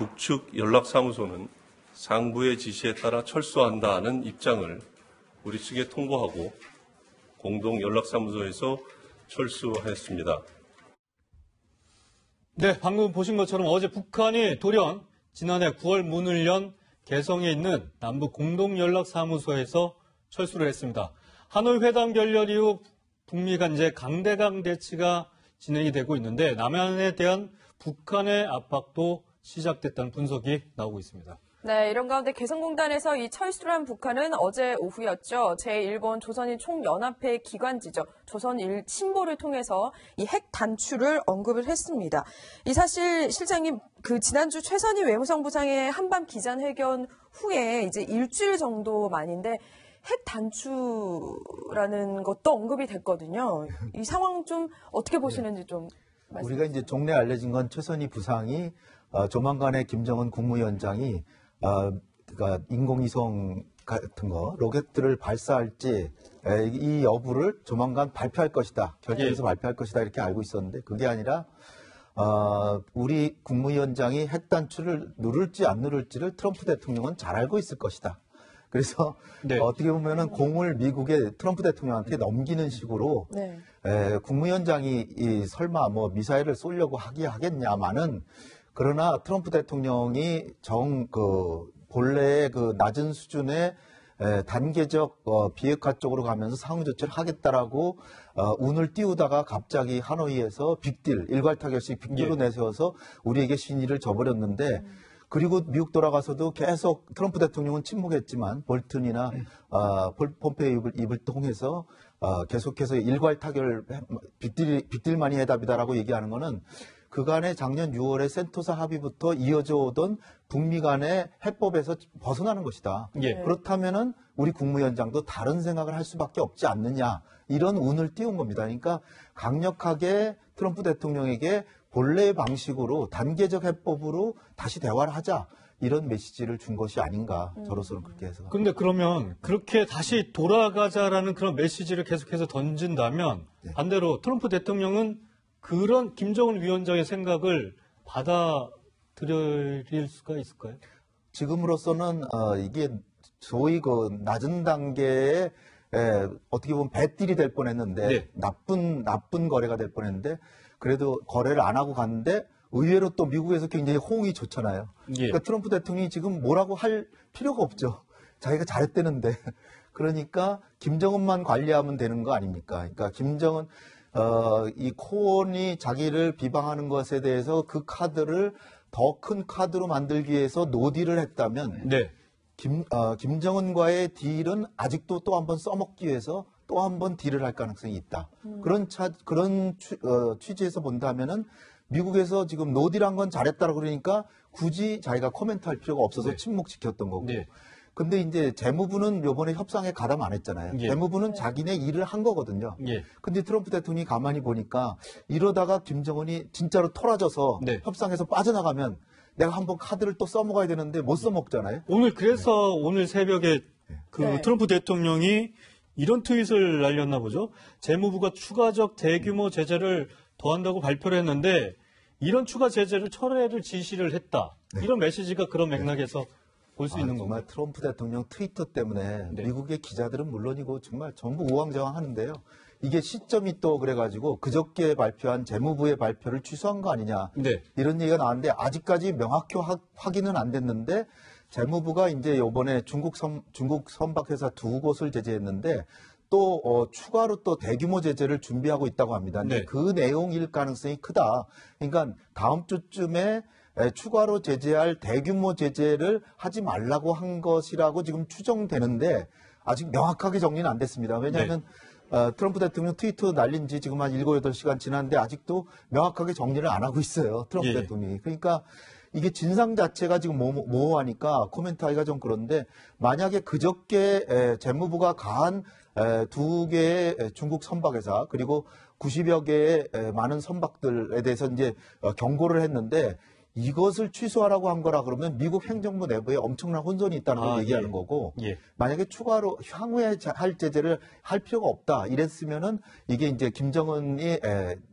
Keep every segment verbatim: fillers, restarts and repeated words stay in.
북측 연락사무소는 상부의 지시에 따라 철수한다는 입장을 우리 측에 통보하고 공동 연락사무소에서 철수했습니다. 네, 방금 보신 것처럼 어제 북한이 돌연 지난해 구월 문을 연 개성에 있는 남북 공동연락사무소에서 철수를 했습니다. 하노이 회담 결렬 이후 북미 간 이제 강대강 대치가 진행이 되고 있는데 남한에 대한 북한의 압박도 시작됐다는 분석이 나오고 있습니다. 네, 이런 가운데 개성공단에서 이 철수를 한 북한은 어제 오후였죠. 제일 번 조선인 총연합회 기관지죠. 조선일 신보를 통해서 이 핵 단추를 언급을 했습니다. 이 사실 실장님 그 지난주 최선희 외무성부장의 한밤 기자회견 후에 이제 일주일 정도 만인데 핵 단추라는 것도 언급이 됐거든요. 이 상황 좀 어떻게 보시는지 좀 말씀해 주세요. 우리가 이제 종래 알려진 건 최선희 부상이 어, 조만간에 김정은 국무위원장이 어, 그러니까 인공위성 같은 거, 로켓들을 발사할지 에, 이 여부를 조만간 발표할 것이다. 결정해서 예. 발표할 것이다. 이렇게 알고 있었는데 그게 아니라 어, 우리 국무위원장이 핵 단추를 누를지 안 누를지를 트럼프 대통령은 잘 알고 있을 것이다. 그래서 네. 어떻게 보면은 공을 미국의 트럼프 대통령한테 넘기는 식으로 네. 에, 국무위원장이 이 설마 뭐 미사일을 쏘려고 하기 하겠냐마는 그러나 트럼프 대통령이 정 그 본래의 그 낮은 수준의 에, 단계적 어, 비핵화 쪽으로 가면서 상응 조치를 하겠다라고 어, 운을 띄우다가 갑자기 하노이에서 빅딜 일괄타결식 빅딜로 예. 내세워서 우리에게 신의를 져버렸는데. 음. 그리고 미국 돌아가서도 계속 트럼프 대통령은 침묵했지만 볼튼이나 네. 어, 폼페이오 입을, 입을 통해서 어, 계속해서 일괄 타결 빅딜, 빅딜만이 해답이다라고 얘기하는 거는 그간의 작년 유월에 센토사 합의부터 이어져 오던 북미 간의 해법에서 벗어나는 것이다. 예. 그렇다면은 우리 국무위원장도 다른 생각을 할 수밖에 없지 않느냐 이런 운을 띄운 겁니다. 그러니까 강력하게 트럼프 대통령에게 본래의 방식으로 단계적 해법으로 다시 대화를 하자 이런 메시지를 준 것이 아닌가 저로서는 그렇게 해서. 그런데 그러면 그렇게 다시 돌아가자라는 그런 메시지를 계속해서 던진다면 네. 반대로 트럼프 대통령은 그런 김정은 위원장의 생각을 받아들일 수가 있을까요? 지금으로서는 어, 이게 소위 그 낮은 단계에 에, 어떻게 보면 배딜이 될 뻔했는데 네. 나쁜 나쁜 거래가 될 뻔했는데. 그래도 거래를 안 하고 갔는데 의외로 또 미국에서 굉장히 호응이 좋잖아요. 예. 그러니까 트럼프 대통령이 지금 뭐라고 할 필요가 없죠. 자기가 잘했대는데. 그러니까 김정은만 관리하면 되는 거 아닙니까? 그러니까 김정은 어, 이 코온이 자기를 비방하는 것에 대해서 그 카드를 더 큰 카드로 만들기 위해서 노딜을 했다면 네. 김, 어, 김정은과의 딜은 아직도 또 한 번 써먹기 위해서 또 한 번 딜을 할 가능성이 있다. 음. 그런 차, 그런 취, 어, 취지에서 본다면은 미국에서 지금 노딜한 건 잘했다고 그러니까 굳이 자기가 코멘트 할 필요가 없어서 네. 침묵 지켰던 거고. 네. 근데 이제 재무부는 요번에 협상에 가담 안 했잖아요. 예. 재무부는 네. 자기네 일을 한 거거든요. 예. 근데 트럼프 대통령이 가만히 보니까 이러다가 김정은이 진짜로 토라져서 네. 협상에서 빠져나가면 내가 한번 카드를 또 써먹어야 되는데 못 써먹잖아요. 오늘 그래서 네. 오늘 새벽에 그 네. 트럼프 대통령이 이런 트윗을 날렸나 보죠. 재무부가 추가적 대규모 제재를 더한다고 발표를 했는데 이런 추가 제재를 철회를 지시를 했다. 네. 이런 메시지가 그런 맥락에서 볼 수 아, 있는 정말 건가요? 트럼프 대통령 트위터 때문에 네. 미국의 기자들은 물론이고 정말 전부 우왕좌왕하는데요. 이게 시점이 또 그래가지고 그저께 발표한 재무부의 발표를 취소한 거 아니냐. 네. 이런 얘기가 나왔는데 아직까지 명확히 하, 확인은 안 됐는데 재무부가 이제 이번에 중국 선, 중국 선박회사 두 곳을 제재했는데 또 어, 추가로 또 대규모 제재를 준비하고 있다고 합니다. 근데 네. 그 내용일 가능성이 크다. 그러니까 다음 주쯤에 에, 추가로 제재할 대규모 제재를 하지 말라고 한 것이라고 지금 추정되는데 아직 명확하게 정리는 안 됐습니다. 왜냐하면 네. 어, 트럼프 대통령 트위터 날린 지 지금 한 일곱, 여덟 시간 지났는데 아직도 명확하게 정리를 안 하고 있어요. 트럼프 예. 대통령이. 그러니까 이게 진상 자체가 지금 모호하니까 코멘트하기가 좀 그런데 만약에 그저께 에, 재무부가 가한 에, 두 개의 중국 선박회사 그리고 구십여 개의 에, 많은 선박들에 대해서 이제 어, 경고를 했는데 이것을 취소하라고 한 거라 그러면 미국 행정부 내부에 엄청난 혼선이 있다는 걸 아, 얘기하는 예. 거고 예. 만약에 추가로 향후에 할 제재를 할 필요가 없다 이랬으면은 이게 이제 김정은이 에,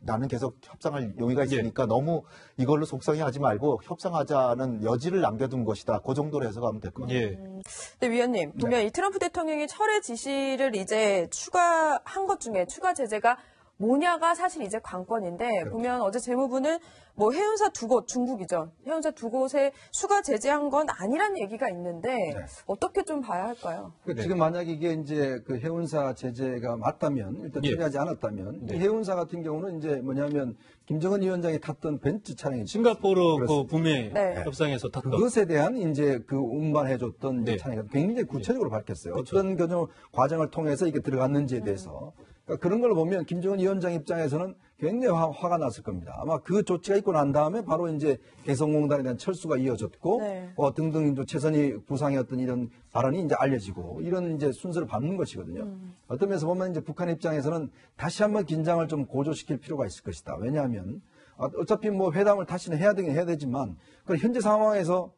나는 계속 협상할 용의가 있으니까 너무 이걸로 속상해하지 말고 협상하자는 여지를 남겨둔 것이다. 그 정도로 해석하면 될 것 같아요. 예. 네, 위원님 보면 이 트럼프 대통령이 철회 지시를 이제 추가한 것 중에 추가 제재가 뭐냐가 사실 이제 관건인데 그렇죠. 보면 어제 재무부는 뭐 해운사 두 곳, 중국이죠. 해운사 두 곳에 추가 제재한 건 아니란 얘기가 있는데 네. 어떻게 좀 봐야 할까요? 그 네. 지금 만약 이게 이제 그 해운사 제재가 맞다면 일단 예. 처리하지 않았다면 네. 이 해운사 같은 경우는 이제 뭐냐면 김정은 위원장이 탔던 벤츠 차량이 싱가포르 그 그렇습니다. 북미 네. 협상에서 탔던 그것에 대한 이제 그 운반해줬던 네. 차량이 굉장히 구체적으로 밝혔어요. 그렇죠. 어떤 교정 과정을 통해서 이게 들어갔는지에 대해서. 그러니까 그런 걸 보면 김정은 위원장 입장에서는 굉장히 화, 화가 났을 겁니다. 아마 그 조치가 있고 난 다음에 바로 이제 개성공단에 대한 철수가 이어졌고 네. 어, 등등 또 최선희 부상의 어떤 이런 발언이 이제 알려지고 이런 이제 순서를 밟는 것이거든요. 음. 어떤 면에서 보면 이제 북한 입장에서는 다시 한번 긴장을 좀 고조시킬 필요가 있을 것이다. 왜냐하면 어, 어차피 뭐 회담을 다시는 해야 되긴 해야 되지만 그 현재 상황에서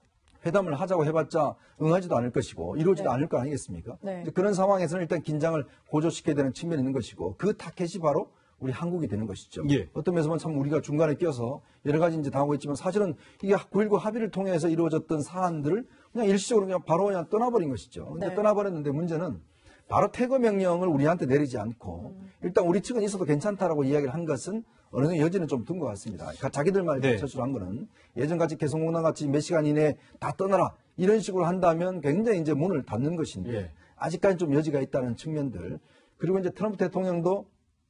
회담을 하자고 해봤자 응하지도 않을 것이고 이루어지도 네. 않을 거 아니겠습니까? 네. 이제 그런 상황에서는 일단 긴장을 고조시켜야 되는 측면이 있는 것이고 그 타켓이 바로 우리 한국이 되는 것이죠. 예. 어떤 면에서 보면 참 우리가 중간에 껴서 여러 가지 이제 당하고 있지만 사실은 이게 구일구 합의를 통해서 이루어졌던 사안들을 그냥 일시적으로 그냥 바로 그냥 떠나버린 것이죠. 근데 네. 떠나버렸는데 문제는 바로 퇴거 명령을 우리한테 내리지 않고 일단 우리 측은 있어도 괜찮다라고 이야기를 한 것은 어느 정도 여지는 좀 둔 것 같습니다. 그러니까 자기들 말에 네. 철수를 한 거는 예전같이 개성공단 같이 몇 시간 이내에 다 떠나라 이런 식으로 한다면 굉장히 이제 문을 닫는 것인데 예. 아직까지 좀 여지가 있다는 측면들 그리고 이제 트럼프 대통령도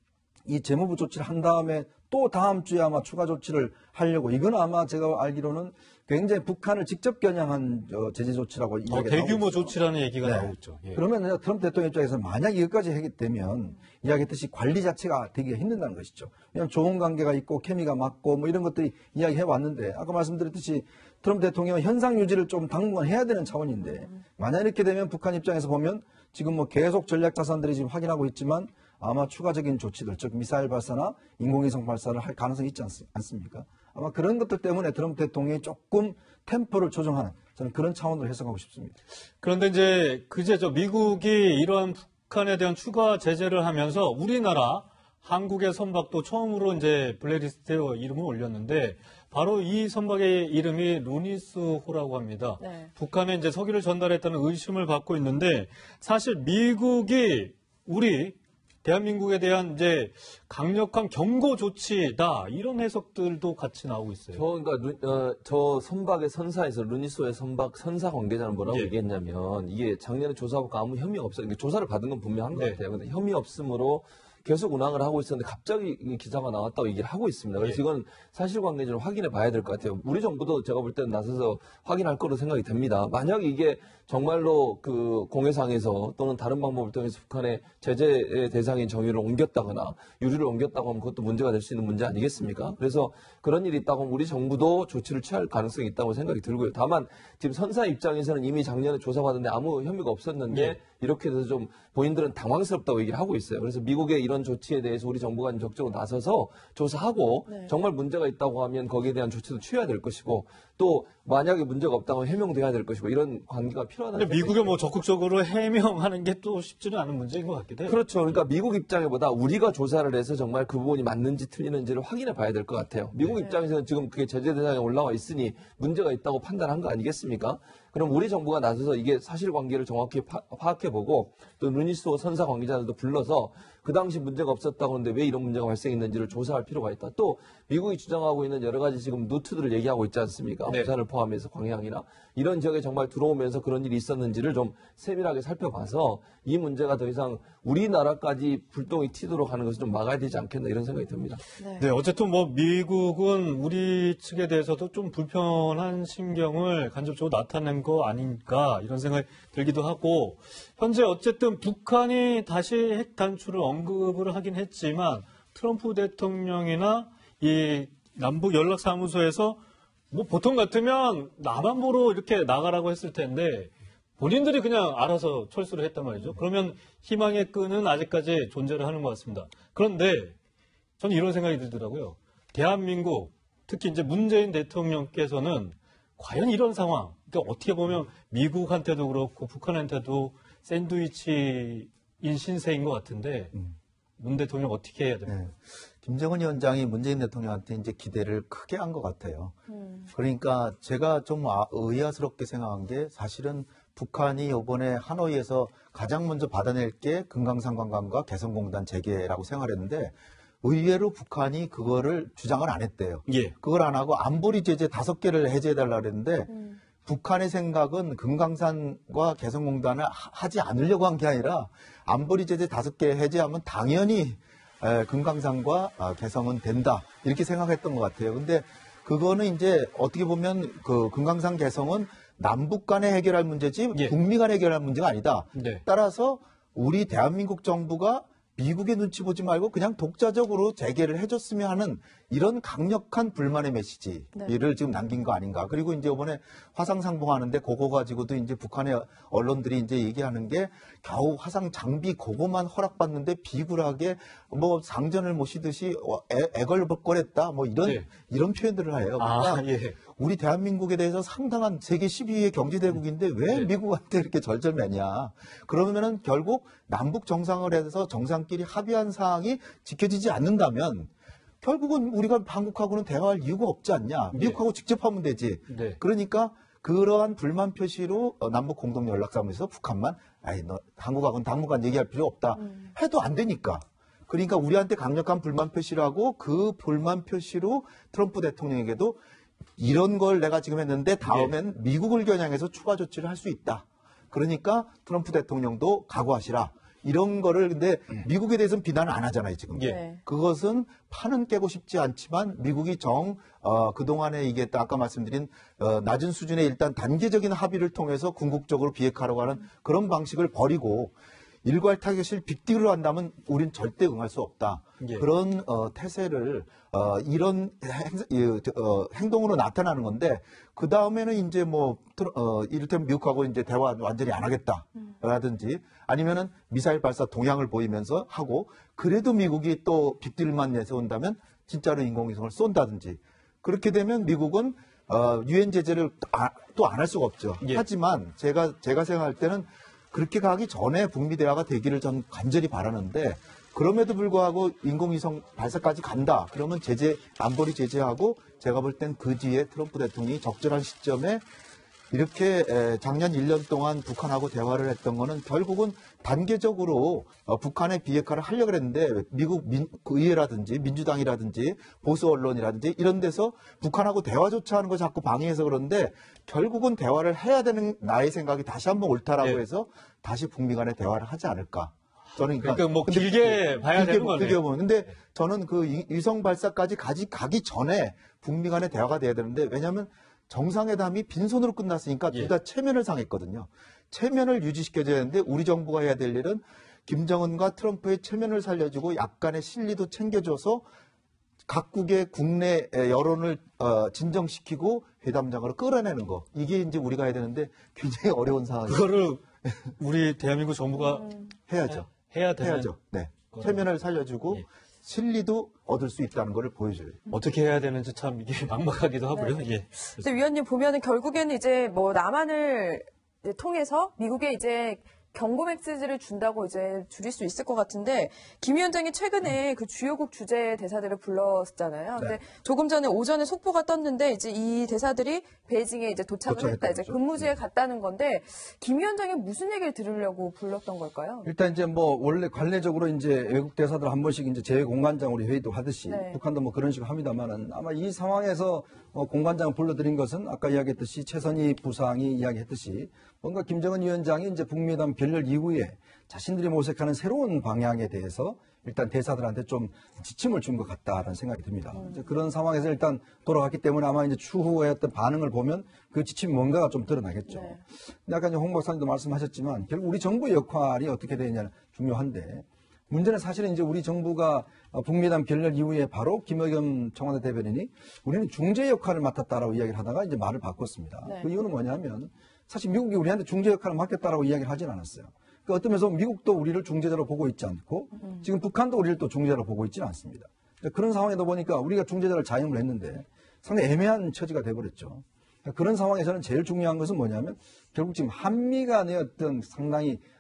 이 재무부 조치를 한 다음에 또 다음 주에 아마 추가 조치를 하려고 이건 아마 제가 알기로는 굉장히 북한을 직접 겨냥한 어, 제재 조치라고 어, 이야기가 대규모 나오고 있어요. 조치라는 얘기가 네. 나오고 있죠. 예. 그러면 이제 트럼프 대통령 입장에서 만약 이것까지 하게 되면 이야기했듯이 관리 자체가 되기가 힘든다는 것이죠. 왜냐하면 좋은 관계가 있고 케미가 맞고 뭐 이런 것들이 이야기해 왔는데 아까 말씀드렸듯이 트럼프 대통령은 현상 유지를 좀 당분간 해야 되는 차원인데 만약 이렇게 되면 북한 입장에서 보면 지금 뭐 계속 전략 자산들이 지금 확인하고 있지만 아마 추가적인 조치들, 즉 미사일 발사나 인공위성 발사를 할 가능성이 있지 않, 않습니까? 아마 그런 것들 때문에 트럼프 대통령이 조금 템포를 조정하는 저는 그런 차원으로 해석하고 싶습니다. 그런데 이제 그제 저 미국이 이러한 북한에 대한 추가 제재를 하면서 우리나라 한국의 선박도 처음으로 이제 블랙리스트에 이름을 올렸는데 바로 이 선박의 이름이 루니스호라고 합니다. 네. 북한에 이제 석유를 전달했다는 의심을 받고 있는데 사실 미국이 우리 대한민국에 대한 이제 강력한 경고 조치다 이런 해석들도 같이 나오고 있어요. 저 그러니까 루- 어, 저 선박의 선사에서 루니소의 선박 선사 관계자는 뭐라고 예. 얘기했냐면 이게 작년에 조사받고 아무 혐의 없어. 그러니까 조사를 받은 건 분명한 것 네. 같아요. 근데 혐의 없음으로 계속 운항을 하고 있었는데 갑자기 이 기사가 나왔다고 얘기를 하고 있습니다. 그래서 예. 이건 사실관계를 확인해 봐야 될 것 같아요. 우리 정부도 제가 볼 때는 나서서 확인할 거로 생각이 됩니다. 만약 이게 정말로 그 공해상에서 또는 다른 방법을 통해서 북한의 제재의 대상인 정유를 옮겼다거나 유류를 옮겼다고 하면 그것도 문제가 될 수 있는 문제 아니겠습니까? 그래서 그런 일이 있다고 하면 우리 정부도 조치를 취할 가능성이 있다고 생각이 들고요. 다만 지금 선사 입장에서는 이미 작년에 조사받았는데 아무 혐의가 없었는데 예. 이렇게 돼서 좀 본인들은 당황스럽다고 얘기를 하고 있어요. 그래서 미국의 이런 조치에 대해서 우리 정부가 적극적으로 나서서 조사하고 네. 정말 문제가 있다고 하면 거기에 대한 조치도 취해야 될 것이고 또 만약에 문제가 없다고 하면 해명돼야 될 것이고 이런 관계가 필요하다는 근데 미국이 뭐 적극적으로 해명하는 게 또 쉽지는 않은 문제인 것 같기도 해요. 그렇죠. 그러니까 미국 입장보다 우리가 조사를 해서 정말 그 부분이 맞는지 틀리는지를 확인해 봐야 될 것 같아요. 미국 네. 입장에서는 지금 그게 제재 대상에 올라와 있으니 문제가 있다고 판단한 거 아니겠습니까? 그럼 우리 정부가 나서서 이게 사실관계를 정확히 파, 파악해보고 또 루니스호 선사 관계자들도 불러서 그 당시 문제가 없었다고 하는데 왜 이런 문제가 발생했는지를 조사할 필요가 있다. 또 미국이 주장하고 있는 여러 가지 지금 루트들을 얘기하고 있지 않습니까? 네. 부산을 포함해서 광양이나 이런 지역에 정말 들어오면서 그런 일이 있었는지를 좀 세밀하게 살펴봐서 이 문제가 더 이상 우리나라까지 불똥이 튀도록 하는 것을 좀 막아야 되지 않겠나 이런 생각이 듭니다. 네. 네, 어쨌든 뭐 미국은 우리 측에 대해서도 좀 불편한 심경을 간접적으로 나타낸 거 아닌가 이런 생각이 들기도 하고 현재 어쨌든 북한이 다시 핵 단추를 언급을 하긴 했지만 트럼프 대통령이나 이 남북 연락사무소에서 뭐 보통 같으면 남한보로 이렇게 나가라고 했을 텐데 본인들이 그냥 알아서 철수를 했단 말이죠. 그러면 희망의 끈은 아직까지 존재를 하는 것 같습니다. 그런데 저는 이런 생각이 들더라고요. 대한민국, 특히 이제 문재인 대통령께서는 과연 이런 상황, 그러니까 어떻게 보면 미국한테도 그렇고 북한한테도 샌드위치인 신세인 것 같은데 문 대통령 어떻게 해야 됩니까? 네. 김정은 위원장이 문재인 대통령한테 이제 기대를 크게 한 것 같아요. 음. 그러니까 제가 좀 아- 의아스럽게 생각한 게 사실은 북한이 이번에 하노이에서 가장 먼저 받아낼 게 금강산 관광과 개성공단 재개라고 생각했는데 의외로 북한이 그거를 주장을 안 했대요. 예. 그걸 안 하고 안보리 제재 다섯 개를 해제해달라 그랬는데 음. 북한의 생각은 금강산과 개성공단을 하- 하지 않으려고 한 게 아니라 안보리 제재 다섯 개 해제하면 당연히 에, 금강산과 아, 개성은 된다 이렇게 생각했던 것 같아요. 근데 그거는 이제 어떻게 보면 그 금강산 개성은 남북 간에 해결할 문제지 예. 북미 간에 해결할 문제가 아니다. 네. 따라서 우리 대한민국 정부가 미국의 눈치 보지 말고 그냥 독자적으로 재개를 해줬으면 하는 이런 강력한 불만의 메시지를 네. 지금 남긴 거 아닌가. 그리고 이제 이번에 화상 상봉하는데 그거 가지고도 이제 북한의 언론들이 이제 얘기하는 게 겨우 화상 장비 그거만 허락받는데 비굴하게 뭐 상전을 모시듯이 어, 애, 애걸복걸했다 뭐 이런 네. 이런 표현들을 해요. 아, 그러니까 예. 우리 대한민국에 대해서 상당한 세계 십 위의 경제대국인데 왜 네. 미국한테 이렇게 절절매냐. 그러면은 결국 남북 정상을 해서 정상끼리 합의한 사항이 지켜지지 않는다면 결국은 우리가 한국하고는 대화할 이유가 없지 않냐. 미국하고 직접 하면 되지. 네. 그러니까 그러한 불만 표시로 어, 남북 공동 연락사무소에서 북한만 아이 너 한국하고는 당분간 얘기할 필요 없다. 해도 안 되니까. 그러니까 우리한테 강력한 불만 표시를 하고 그 불만 표시로 트럼프 대통령에게도 이런 걸 내가 지금 했는데 다음엔 미국을 겨냥해서 추가 조치를 할 수 있다. 그러니까 트럼프 대통령도 각오하시라. 이런 거를 근데 미국에 대해서는 비난을 안 하잖아요, 지금. 예. 네. 그것은 판은 깨고 싶지 않지만 미국이 정, 어, 그동안에 이게 아까 말씀드린 어, 낮은 수준의 일단 단계적인 합의를 통해서 궁극적으로 비핵화하려고 하는 그런 방식을 버리고 일괄 타겟을 빅딜로 한다면 우린 절대 응할 수 없다. 예. 그런 어, 태세를 어, 이런 행, 이, 어, 행동으로 나타나는 건데 그 다음에는 이제 뭐 트러- 어, 이를테면 미국하고 이제 대화 완전히 안 하겠다라든지 아니면은 미사일 발사 동향을 보이면서 하고 그래도 미국이 또 빅딜만 내세운다면 진짜로 인공위성을 쏜다든지 그렇게 되면 미국은 어, 유엔 제재를 또 안 할 수가 없죠. 예. 하지만 제가 제가 생각할 때는 그렇게 가기 전에 북미 대화가 되기를 전 간절히 바라는데 그럼에도 불구하고 인공위성 발사까지 간다. 그러면 제재 안보리 제재하고 제가 볼 땐 그 뒤에 트럼프 대통령이 적절한 시점에 이렇게 에, 작년 일 년 동안 북한하고 대화를 했던 거는 결국은 단계적으로 어, 북한의 비핵화를 하려고 했는데 미국 민, 그 의회라든지 민주당이라든지 보수 언론이라든지 이런 데서 북한하고 대화조차 하는 거 자꾸 방해해서 그런데 결국은 대화를 해야 되는 나의 생각이 다시 한번 옳다라고 네. 해서 다시 북미 간에 대화를 하지 않을까. 저는 그러니까 뭐 근데 길게 봐야 길게 되는 보- 거네요. 길게 보면. 근데 저는 그 이- 위성 발사까지 가지, 가기 전에 북미 간의 대화가 돼야 되는데 왜냐하면 정상회담이 빈손으로 끝났으니까 예. 둘 다 체면을 상했거든요. 체면을 유지시켜줘야 되는데 우리 정부가 해야 될 일은 김정은과 트럼프의 체면을 살려주고 약간의 실리도 챙겨줘서 각국의 국내 여론을 어, 진정시키고 회담장으로 끌어내는 거. 이게 이제 우리가 해야 되는데 굉장히 어려운 상황이에요. 그거를 우리 대한민국 정부가 해야죠. 해야 되는 해야죠. 네. 체면을 살려주고 예. 실리도 얻을 수 있다는 것을 보여줘요. 어떻게 해야 되는지 참 이게 막막하기도 하고요. 예. 근데 위원님 보면은 결국에는 이제 뭐 남한을 이제 통해서 미국에 이제 경고 메시지를 준다고 이제 줄일 수 있을 것 같은데 김 위원장이 최근에 그 주요국 주재 대사들을 불렀잖아요. 근데 조금 전에 오전에 속보가 떴는데 이제 이 대사들이 베이징에 이제 도착을 했다. 도착했다는 이제 거죠. 근무지에 갔다는 건데 김 위원장이 무슨 얘기를 들으려고 불렀던 걸까요? 일단 이제 뭐 원래 관례적으로 이제 외국 대사들 한 번씩 이제 재공관장 우리 회의도 하듯이 네. 북한도 뭐 그런 식으로 합니다만은 아마 이 상황에서 어, 공관장을 불러들인 것은 아까 이야기했듯이 최선희 부상이 이야기했듯이 뭔가 김정은 위원장이 이제 북미회담 결렬 이후에 자신들이 모색하는 새로운 방향에 대해서 일단 대사들한테 좀 지침을 준 것 같다라는 생각이 듭니다. 이제 그런 상황에서 일단 돌아갔기 때문에 아마 이제 추후에 어떤 반응을 보면 그 지침이 뭔가가 좀 드러나겠죠. 네. 근데 아까 이제 홍 박사님도 말씀하셨지만 결국 우리 정부의 역할이 어떻게 되느냐는 중요한데 문제는 사실은 이제 우리 정부가 북미회담 결렬 이후에 바로 김의겸 청와대 대변인이 우리는 중재 역할을 맡았다라고 이야기를 하다가 이제 말을 바꿨습니다. 네. 그 이유는 뭐냐면 사실 미국이 우리한테 중재 역할을 맡겼다라고 이야기를 하진 않았어요. 그 어떤 면에서 미국도 우리를 중재자로 보고 있지 않고 지금 북한도 우리를 또 중재자로 보고 있지는 않습니다. 그런 상황에도 보니까 우리가 중재자를 자임을 했는데 상당히 애매한 처지가 돼버렸죠. 그런 상황에서는 제일 중요한 것은 뭐냐면 결국 지금 한미 간의 어떤 상당히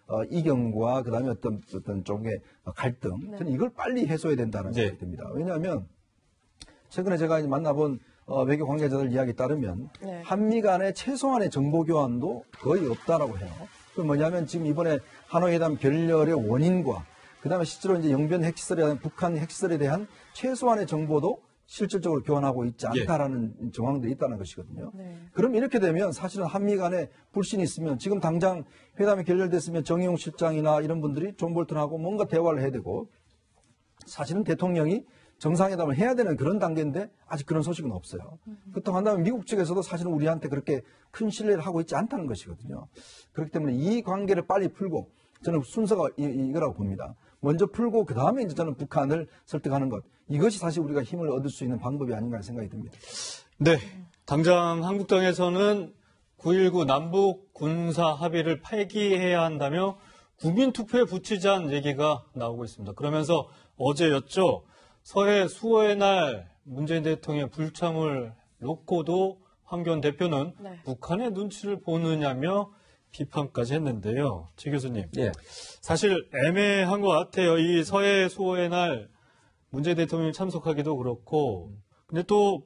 어, 이견과 그다음에 어떤 어떤 쪽의 갈등, 저는 이걸 빨리 해소해야 된다는 네. 생각이 듭니다. 왜냐하면 최근에 제가 이제 만나본 어, 외교 관계자들 이야기 따르면 네. 한미 간의 최소한의 정보 교환도 거의 없다라고 해요. 그 뭐냐면 지금 이번에 하노이 회담 결렬의 원인과 그다음에 실제로 이제 영변 핵시설에 대한 북한 핵시설에 대한 최소한의 정보도 실질적으로 교환하고 있지 않다라는 정황들이 있다는 것이거든요. 네. 그럼 이렇게 되면 사실은 한미 간에 불신이 있으면 지금 당장 회담이 결렬됐으면 정의용 실장이나 이런 분들이 존 볼턴하고 뭔가 대화를 해야 되고 사실은 대통령이 정상회담을 해야 되는 그런 단계인데 아직 그런 소식은 없어요. 그렇다고 한다면 미국 측에서도 사실은 우리한테 그렇게 큰 신뢰를 하고 있지 않다는 것이거든요. 그렇기 때문에 이 관계를 빨리 풀고 저는 순서가 이, 이거라고 봅니다. 먼저 풀고 그 다음에 이제 저는 북한을 설득하는 것. 이것이 사실 우리가 힘을 얻을 수 있는 방법이 아닌가 하는 생각이 듭니다. 네. 당장 한국당에서는 구일구 남북 군사 합의를 폐기해야 한다며 국민투표에 붙이자는 얘기가 나오고 있습니다. 그러면서 어제였죠. 서해 수호의 날 문재인 대통령의 불참을 놓고도 황교안 대표는 네. 북한의 눈치를 보느냐며 비판까지 했는데요. 지 교수님. 예. 사실 애매한 것 같아요. 이 서해 수호의 날 문재인 대통령이 참석하기도 그렇고, 근데 또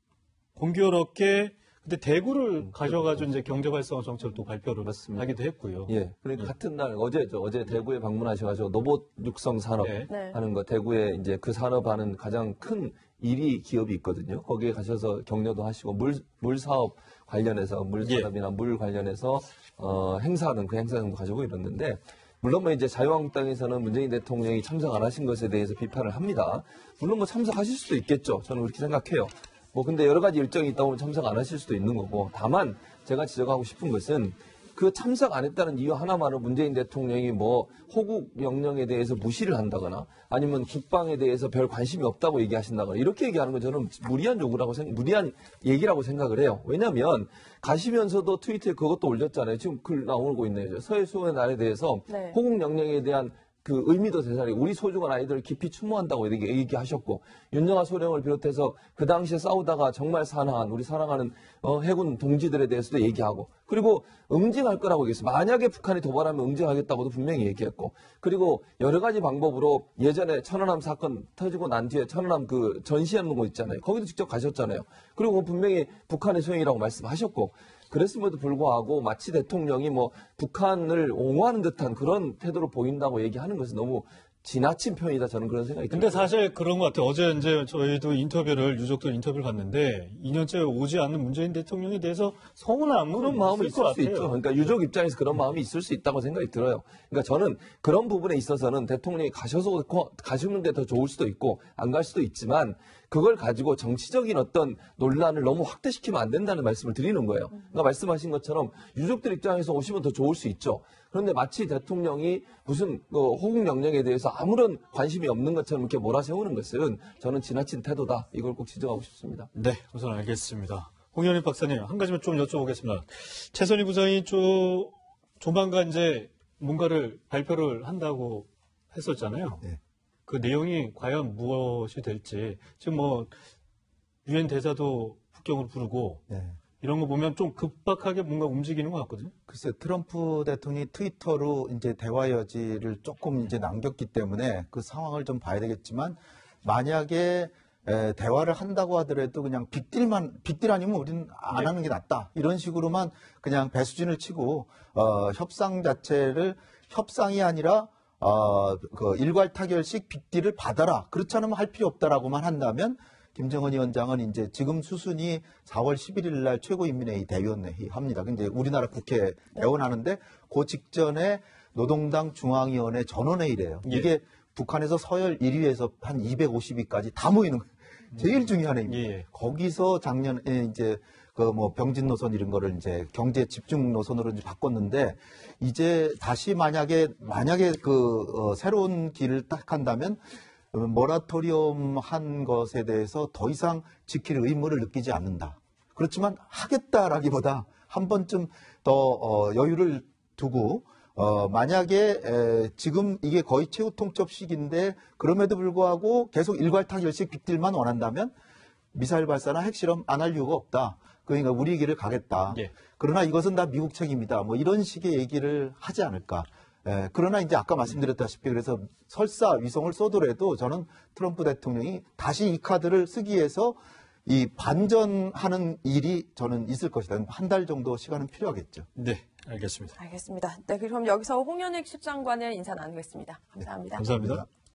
공교롭게 근데 대구를 가져가지고 이제 경제발전화 정책을 또 발표를 맞습니다. 하기도 했고요. 예. 그리고 같은 날 어제죠. 어제 대구에 방문하셔가지고 로봇 육성 산업 네. 네. 하는 거 대구에 이제 그 산업하는 가장 큰 일위 기업이 있거든요. 거기에 가셔서 격려도 하시고 물 물 사업 관련해서 물 산업이나 물 관련해서 어, 행사하는 그 행사 등도 가지고 이랬는데 물론 뭐 이제 자유한국당에서는 문재인 대통령이 참석 안 하신 것에 대해서 비판을 합니다. 물론 뭐 참석하실 수도 있겠죠. 저는 그렇게 생각해요. 뭐 근데 여러 가지 일정이 있다 보면 참석 안 하실 수도 있는 거고 다만 제가 지적하고 싶은 것은 그 참석 안 했다는 이유 하나만으로 문재인 대통령이 뭐 호국 명령에 대해서 무시를 한다거나 아니면 국방에 대해서 별 관심이 없다고 얘기하신다거나 이렇게 얘기하는 건 저는 무리한 요구라고 생각, 무리한 얘기라고 생각을 해요. 왜냐하면 가시면서도 트위터에 그것도 올렸잖아요. 지금 글 나오고 있네요. 서해 수호의 날에 대해서 네. 호국 명령에 대한 그 의미도 대단히 우리 소중한 아이들을 깊이 추모한다고 이렇게 얘기하셨고 윤영아 소령을 비롯해서 그 당시에 싸우다가 정말 사랑한 우리 사랑하는 어, 해군 동지들에 대해서도 얘기하고 그리고 응징할 거라고 얘기했어요. 만약에 북한이 도발하면 응징하겠다고도 분명히 얘기했고 그리고 여러 가지 방법으로 예전에 천안함 사건 터지고 난 뒤에 천안함 그 전시하는 거 있잖아요. 거기도 직접 가셨잖아요. 그리고 분명히 북한의 소행이라고 말씀하셨고 그랬음에도 불구하고 마치 대통령이 뭐 북한을 옹호하는 듯한 그런 태도를 보인다고 얘기하는 것은 너무 지나친 표현이다 저는 그런 생각이 근데 들어요. 사실 그런 것 같아요. 어제 이제 저희도 인터뷰를, 유족들 인터뷰를 봤는데 이 년째 오지 않는 문재인 대통령에 대해서 서운함은 그런 마음이 있을 것 수 같아요. 있죠. 그러니까 유족 입장에서 그런 마음이 있을 수 있다고 생각이 들어요. 그러니까 저는 그런 부분에 있어서는 대통령이 가셔서 가시는 게 더 좋을 수도 있고 안 갈 수도 있지만 그걸 가지고 정치적인 어떤 논란을 너무 확대시키면 안 된다는 말씀을 드리는 거예요. 그러니까 말씀하신 것처럼 유족들 입장에서 오시면 더 좋을 수 있죠. 그런데 마치 대통령이 무슨 그 호국 명령에 대해서 아무런 관심이 없는 것처럼 이렇게 몰아세우는 것은 저는 지나친 태도다. 이걸 꼭 지적하고 싶습니다. 네, 우선 알겠습니다. 홍현희 박사님, 한 가지만 좀 여쭤보겠습니다. 최선희 부장이 좀 조만간 이제 뭔가를 발표를 한다고 했었잖아요. 네. 그 내용이 과연 무엇이 될지 지금 뭐 유엔 대사도 북경으로 부르고 네. 이런 거 보면 좀 급박하게 뭔가 움직이는 것 같거든요. 글쎄 트럼프 대통령이 트위터로 이제 대화 여지를 조금 이제 남겼기 때문에 그 상황을 좀 봐야 되겠지만 만약에 에, 대화를 한다고 하더라도 그냥 빅딜만 빅딜 아니면 우리는 안 네. 하는 게 낫다 이런 식으로만 그냥 배수진을 치고 어, 협상 자체를 협상이 아니라 어, 그 일괄 타결식 빅딜을 받아라 그렇지 않으면 할 필요 없다라고만 한다면 김정은 위원장은 이제 지금 수순이 사월 십일일 날 최고인민회의 대의원회의 합니다. 근데 우리나라 국회 대원하는데 그 직전에 노동당 중앙위원회 전원회의래요. 예. 이게 북한에서 서열 일 위에서 한 이백오십 위까지 다 모이는 거예요. 제일 중요한 회의입니다. 예. 거기서 작년에 이제 그 뭐 병진 노선 이런 거를 이제 경제 집중 노선으로 이제 바꿨는데 이제 다시 만약에 만약에 그 어, 새로운 길을 딱 한다면 모라토리엄 한 것에 대해서 더 이상 지킬 의무를 느끼지 않는다. 그렇지만 하겠다라기보다 한 번쯤 더 어, 여유를 두고 어, 만약에 에, 지금 이게 거의 최후 통첩 시기인데 그럼에도 불구하고 계속 일괄 타결식 빅딜만 원한다면 미사일 발사나 핵실험 안 할 이유가 없다. 그러니까 우리 길을 가겠다. 예. 그러나 이것은 다 미국 책임이다. 뭐 이런 식의 얘기를 하지 않을까. 예, 그러나 이제 아까 말씀드렸다시피 그래서 설사 위성을 쏘더라도 저는 트럼프 대통령이 다시 이 카드를 쓰기 위해서 이 반전하는 일이 저는 있을 것이다. 한 달 정도 시간은 필요하겠죠. 네, 알겠습니다. 알겠습니다. 네, 그럼 여기서 홍현익 실장관의 인사 나누겠습니다. 감사합니다. 감사합니다.